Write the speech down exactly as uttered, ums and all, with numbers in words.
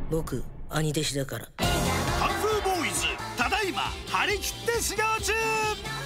僕兄弟子だから。 カンフーボーイズただいま張り切って修行中。